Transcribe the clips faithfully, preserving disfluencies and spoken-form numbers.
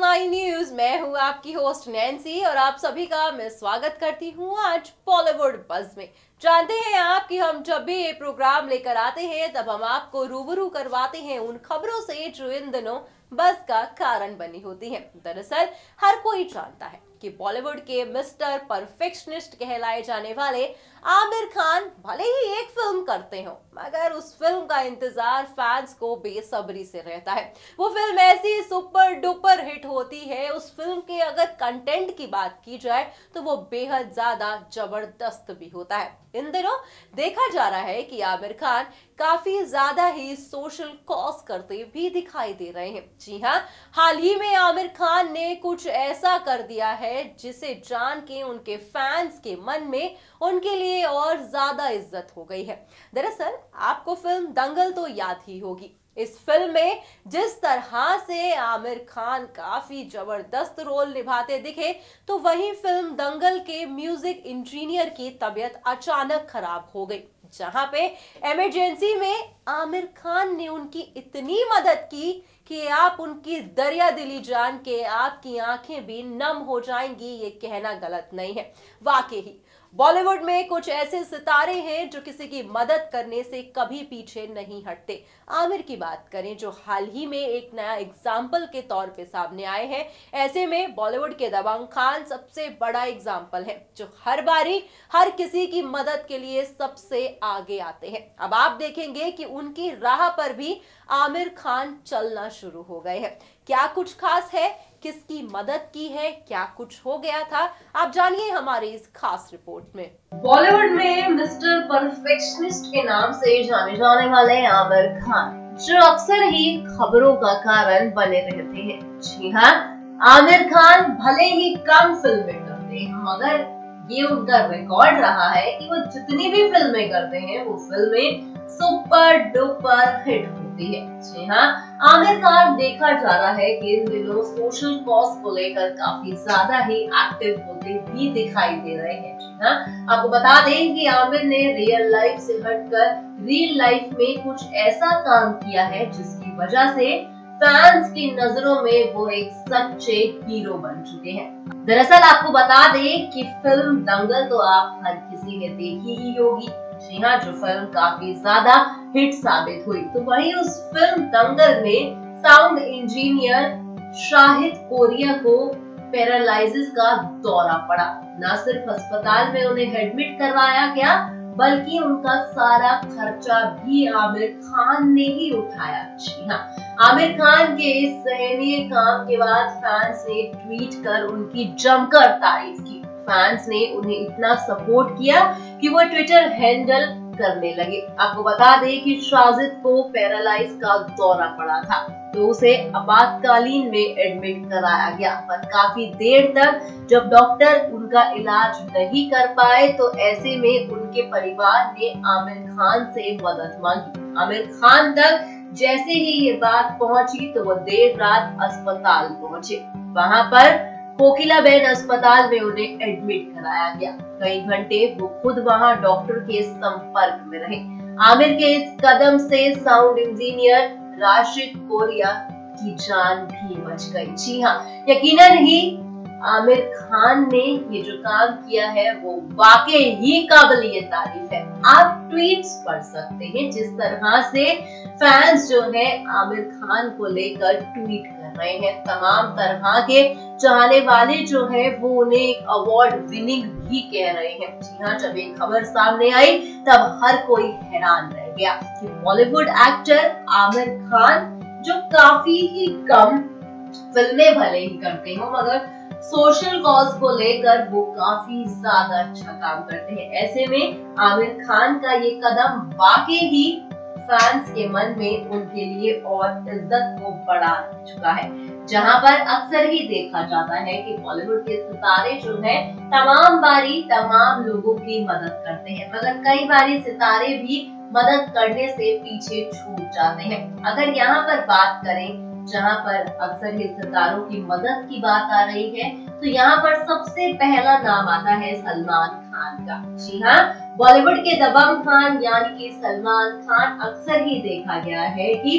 Nine news. मैं हूं आपकी होस्ट नैन्सी और आप सभी का मैं स्वागत करती हूं आज बॉलीवुड बज़ में। जानते हैं आप कि हम जब भी ये प्रोग्राम लेकर आते हैं तब हम आपको रूबरू करवाते हैं उन खबरों से जो इन दिनों बज़ का कारण बनी होती हैं। दरअसल हर कोई जानता है कि बॉलीवुड के मिस्टर परफेक्शनिस्ट कहलाए जाने वाले आमिर खान भले ही एक फिल्म करते हो मगर उस फिल्म का इंतजार फैंस को बेसब्री से रहता है। वो फिल्म ऐसी सुपर डुपर हिट होती है, उस फिल्म के अगर कंटेंट की बात की जाए तो वो बेहद ज्यादा जबरदस्त भी होता है। इन दिनों देखा जा रहा है कि आमिर खान काफी ज्यादा ही सोशल कॉज करते भी दिखाई दे रहे हैं। जी हाँ, हाल ही में आमिर खान ने कुछ ऐसा कर दिया है जिसे जान के उनके फैंस के मन में उनके लिए और ज्यादा इज्जत हो गई है। दरअसल आपको फिल्म दंगल तो याद ही होगी। इस फिल्म में जिस तरह से आमिर खान काफी जबरदस्त रोल निभाते दिखे, तो वहीं फिल्म दंगल के म्यूजिक इंजीनियर की तबीयत अचानक खराब हो गई, जहां पे इमरजेंसी में आमिर खान ने उनकी इतनी मदद की कि आप उनकी दरिया दिली जान के आपकी आंखें भी नम हो जाएंगी, ये कहना गलत नहीं है। वाकई बॉलीवुड में कुछ ऐसे सितारे हैं जो किसी की मदद करने से कभी पीछे नहीं हटते। आमिर की बात करें जो हाल ही में एक नया एग्जाम्पल के तौर पे सामने आए हैं, ऐसे में बॉलीवुड के दबंग खान सबसे बड़ा एग्जाम्पल है जो हर बारी हर किसी की मदद के लिए सबसे आगे आते हैं। अब आप देखेंगे कि उनकी राह पर भी आमिर खान चलना शुरू हो गए हैं। क्या कुछ खास है, किसकी मदद की है, क्या कुछ हो गया था, आप जानिए हमारी इस खास रिपोर्ट में। बॉलीवुड में मिस्टर परफेक्शनिस्ट के नाम से जाने जाने वाले आमिर खान जो अक्सर ही खबरों का कारण बने रहते हैं। जी हाँ, आमिर खान भले ही कम फिल्में करते हैं मगर ये उनका रिकॉर्ड रहा है कि वो जितनी भी फिल्में करते हैं वो फिल्में सुपर डुपर हिट होती है। जी हाँ, आमिर खान देखा जा रहा है कि इन दिनों सोशल कॉज को लेकर काफी ज्यादा ही एक्टिव होते भी दिखाई दे रहे हैं। जी हाँ, आपको बता दें कि आमिर ने रियल लाइफ से हटकर रियल लाइफ में कुछ ऐसा काम किया है जिसकी वजह से फैंस की नजरों में वो एक सच्चे हीरो बन चुके हैं। दरअसल आपको बता दें कि फिल्म दंगल तो आप हर किसी ने देखी ही होगी। जी हाँ, जो फिल्म काफी ज्यादा हिट साबित हुई, तो वहीं उस फिल्म दंगल में साउंड इंजीनियर शाहिद कोरिया को पैरालिसिस का दौरा पड़ा। न सिर्फ अस्पताल में उन्हें एडमिट करवाया गया बल्कि उनका सारा खर्चा भी आमिर खान ने ही उठाया। जी हाँ, आमिर खान के इस सराहनीय काम के बाद फैंस ने ट्वीट कर उनकी जमकर तारीफ की। फैंस ने उन्हें इतना सपोर्ट किया कि वो ट्विटर हैंडल करने लगे। आपको बता दें कि शाहिद को पैरालाइज का दौरा पड़ा था तो उसे आपातकालीन में एडमिट कराया गया, पर काफी देर तक जब डॉक्टर उनका इलाज नहीं कर पाए तो ऐसे में उनके परिवार ने आमिर खान से मदद मांगी। आमिर खान तक जैसे ही ये बात पहुंची तो वो देर रात अस्पताल पहुंचे। वहां पर कोकिलाबेन अस्पताल में उन्हें एडमिट कराया गया। कई घंटे वो खुद वहां डॉक्टर के संपर्क में रहे। आमिर के इस कदम से साउंड इंजीनियर राशिद कोरिया की जान भी बच गई। जी हाँ, यकीनन ही आमिर खान ने ये जो काम किया है वो वाकई ही काबिलिए तारीफ है। आप ट्वीट्स पढ़ सकते हैं जिस तरह से फैंस जो है आमिर खान को लेकर ट्वीट कर रहे हैं। तमाम तरह के चाहने वाले जो है वो उन्हें एक अवार्ड विनिंग भी कह रहे हैं। जी हाँ, जब ये खबर सामने आई तब हर कोई हैरान रह गया कि बॉलीवुड एक्टर आमिर खान जो काफी ही कम फिल्में भले ही करते हो मगर सोशल कॉज को लेकर वो काफी ज्यादा अच्छा काम करते हैं। ऐसे में आमिर खान का ये कदम वाकई ही फैंस के मन में उनके लिए और इज्जत को बढ़ा चुका है। जहां पर अक्सर ही देखा जाता है कि बॉलीवुड के सितारे जो हैं तमाम बारी तमाम लोगों की मदद करते हैं मगर कई बारी सितारे भी मदद करने से पीछे छूट जाते हैं। अगर यहाँ पर बात करें जहाँ पर अक्सर ही सितारों की मदद की बात आ रही है तो यहाँ पर सबसे पहला नाम आता है सलमान खान का। जी हाँ, बॉलीवुड के दबंग खान यानी कि सलमान खान अक्सर ही देखा गया है कि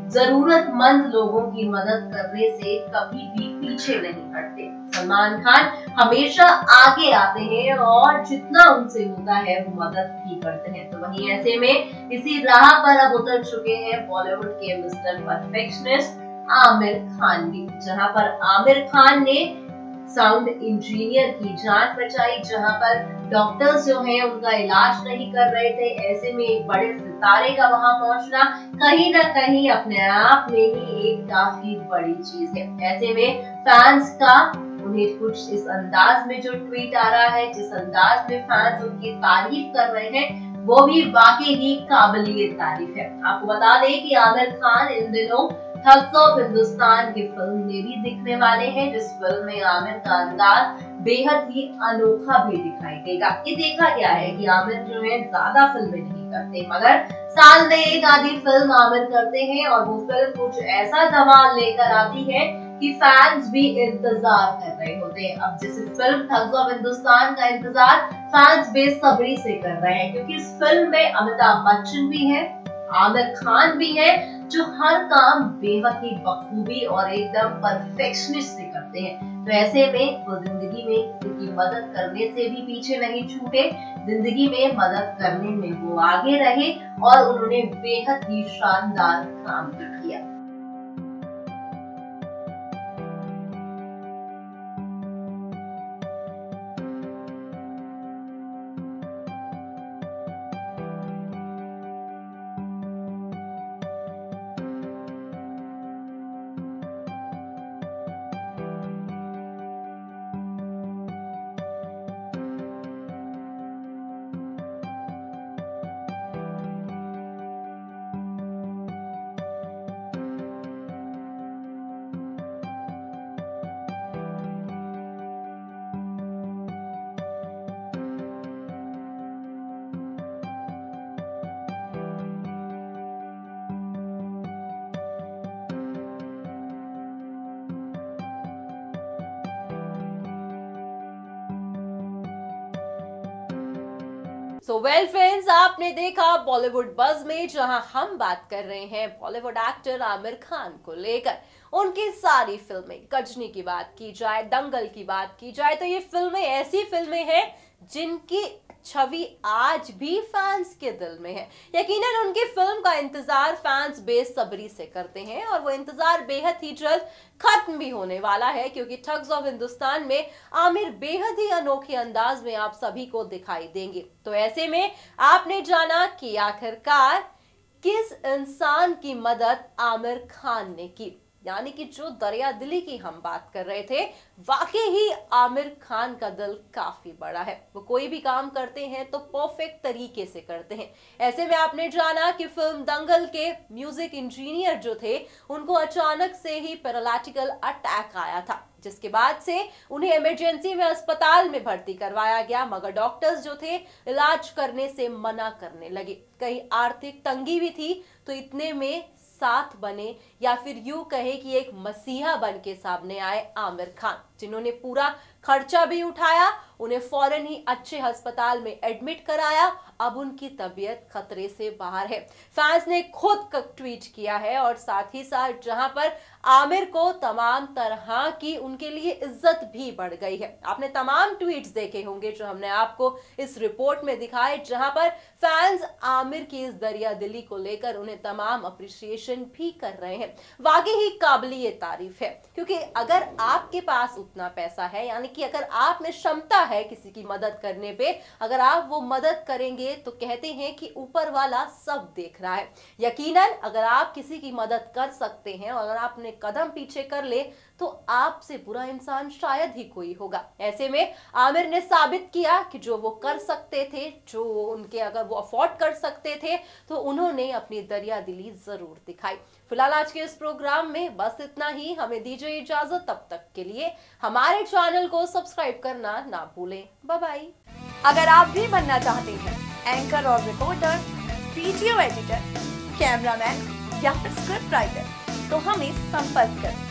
जरूरतमंद लोगों की मदद करने से कभी भी पीछे नहीं हटते। सलमान खान हमेशा आगे आते हैं और जितना उनसे होता है वो मदद भी करते हैं। तो वहीं ऐसे में इसी राह पर अब उतर चुके हैं बॉलीवुड के मिस्टर परफेक्शनिस्ट आमिर खान भी, जहां पर आमिर खान ने साउंड इंजीनियर की जान बचाई, जहां पर डॉक्टर्स जो हैं उनका इलाज नहीं कर रहे थे। ऐसे में एक बड़े सितारे का वहां पहुंचना कहीं ना कहीं अपने आप में ही एक काफी बड़ी चीज है। ऐसे में फैंस का उन्हें कुछ इस अंदाज में जो ट्वीट आ रहा है, जिस अंदाज में फैंस उनकी तारीफ कर रहे हैं, वो भी वाकई ही काबिलियत तारीफ है। आपको बता दें कि आमिर खान इन दिनों ठग्स ऑफ हिंदुस्तान की फिल्म में भी दिखने वाले हैं, जिस फिल्म में आमिर का अंदाज बेहद ही अनोखा भी दिखाई देगा। ये देखा गया है कि आमिर जो है ज्यादा फिल्में नहीं करते, मगर साल में एक आधी फिल्म आमिर करते हैं और वो फिल्म कुछ ऐसा धमाल लेकर आती है कि फैंस भी इंतजार कर रहे होते हैं। अब जैसे फिल्म ठग्स ऑफ हिंदुस्तान का इंतजार फैंस बेसब्री से कर रहे हैं, क्योंकि इस फिल्म में अमिताभ बच्चन भी है, आमिर खान भी है, जो हर काम बेहद ही बखूबी और एकदम परफेक्शनिस्ट से करते हैं। तो ऐसे में वो जिंदगी में किसी की मदद करने से भी पीछे नहीं छूटे, जिंदगी में मदद करने में वो आगे रहे और उन्होंने बेहद ही शानदार काम भी किया। सो वेल फ्रेंड्स, आपने देखा बॉलीवुड बज में, जहां हम बात कर रहे हैं बॉलीवुड एक्टर आमिर खान को लेकर। उनकी सारी फिल्में, गजनी की बात की जाए, दंगल की बात की जाए, तो ये फिल्में ऐसी फिल्में हैं जिनकी छवि आज भी फैंस के दिल में है। यकीनन उनकी फिल्म का इंतजार फैंस बेसब्री से करते हैं और वो इंतजार बेहद ही जल्द खत्म भी होने वाला है, क्योंकि ठग्स ऑफ हिंदुस्तान में आमिर बेहद ही अनोखे अंदाज में आप सभी को दिखाई देंगे। तो ऐसे में आपने जाना कि आखिरकार किस इंसान की मदद आमिर खान ने की, यानी कि जो दरिया दिली की हम बात कर रहे थे, वाकई ही आमिर खान का दिल काफी बड़ा है। वो कोई भी काम करते हैं तो परफेक्ट तरीके से करते हैं। ऐसे में आपने जाना कि फिल्म दंगल के म्यूजिक इंजीनियर जो थे, उनको अचानक से ही पैरालिटिकल अटैक आया था, जिसके बाद से उन्हें इमरजेंसी में अस्पताल में भर्ती करवाया गया, मगर डॉक्टर्स जो थे इलाज करने से मना करने लगे। कहीं आर्थिक तंगी भी थी, तो इतने में साथ बने, या फिर यूं कहे कि एक मसीहा बन के सामने आए आमिर खान, जिन्होंने पूरा खर्चा भी उठाया, उन्हें फौरन ही अच्छे अस्पताल में एडमिट कराया। अब उनकी तबीयत खतरे से बाहर है। फैंस ने खुद ट्वीट किया है और साथ ही साथ जहां पर आमिर को तमाम तरह की उनके लिए इज्जत भी बढ़ गई है। आपने तमाम ट्वीट्स देखे होंगे जो हमने आपको इस रिपोर्ट में दिखाए, जहां पर फैंस आमिर की इस दरिया दिली को लेकर उन्हें तमाम अप्रिसिएशन भी कर रहे हैं। वाकई ही काबिलिए तारीफ है, क्योंकि अगर आपके पास उतना पैसा है, यानी कि अगर आप में क्षमता है किसी की मदद करने पे, अगर आप वो मदद करेंगे तो कहते हैं कि ऊपर वाला सब देख रहा है। यकीनन अगर आप किसी की मदद कर सकते हैं और अगर आपने कदम पीछे कर ले, तो आपसे बुरा इंसान शायद ही कोई होगा। ऐसे में आमिर ने साबित किया कि जो वो कर सकते थे, जो उनके अगर वो अफोर्ड कर सकते थे, तो उन्होंने अपनी दरिया दिली जरूर दिखाई। फिलहाल आज के इस प्रोग्राम में बस इतना ही। हमें दीजिए इजाजत, तब तक के लिए हमारे चैनल को सब्सक्राइब करना ना भूलें। Bye bye. अगर आप भी बनना चाहते हैं एंकर और रिपोर्टर, वीडियो एडिटर, कैमरामैन या फिर स्क्रिप्ट राइटर, तो हमें संपर्क करें।